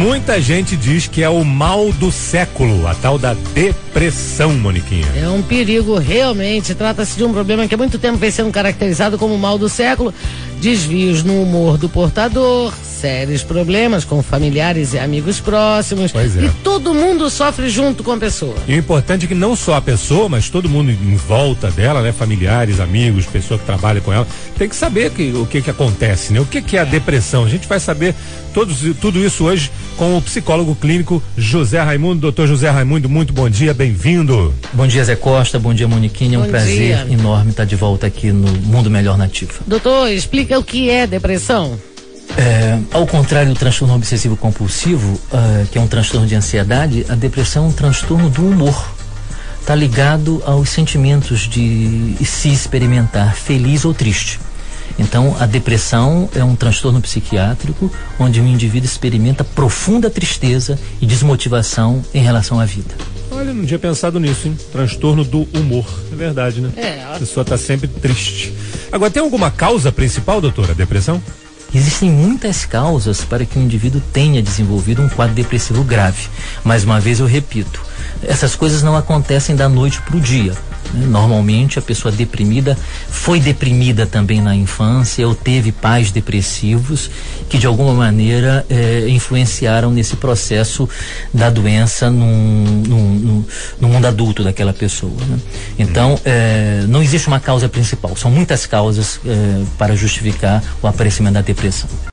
Muita gente diz que é o mal do século, a tal da depressão, Moniquinha. É um perigo, realmente. Trata-se de um problema que há muito tempo vem sendo caracterizado como o mal do século. Desvios no humor do portador, sérios problemas com familiares e amigos próximos. Pois é. E todo mundo sofre junto com a pessoa. E o importante é que não só a pessoa, mas todo mundo em volta dela, né? Familiares, amigos, pessoa que trabalha com ela, tem que saber o que acontece, né? O que é a depressão? A gente vai saber tudo isso hoje com o psicólogo clínico José Raimundo. Doutor José Raimundo, muito bom dia, bem-vindo. Bom dia, Zé Costa, bom dia, Moniquinha, é um prazer enorme estar de volta aqui no Mundo Melhor Nativa. Doutor, explica o que é depressão. Ao contrário do transtorno obsessivo compulsivo, que é um transtorno de ansiedade, a depressão é um transtorno do humor. Está ligado aos sentimentos de se experimentar feliz ou triste. Então, a depressão é um transtorno psiquiátrico onde o indivíduo experimenta profunda tristeza e desmotivação em relação à vida. Olha, não tinha pensado nisso, hein? Transtorno do humor. É verdade, né? A pessoa está sempre triste. Agora, tem alguma causa principal, doutora, depressão? Existem muitas causas para que o indivíduo tenha desenvolvido um quadro depressivo grave. Mais uma vez eu repito, essas coisas não acontecem da noite para o dia. Normalmente a pessoa deprimida foi deprimida também na infância ou teve pais depressivos que de alguma maneira influenciaram nesse processo da doença no mundo adulto daquela pessoa, né? Então não existe uma causa principal, são muitas causas para justificar o aparecimento da depressão.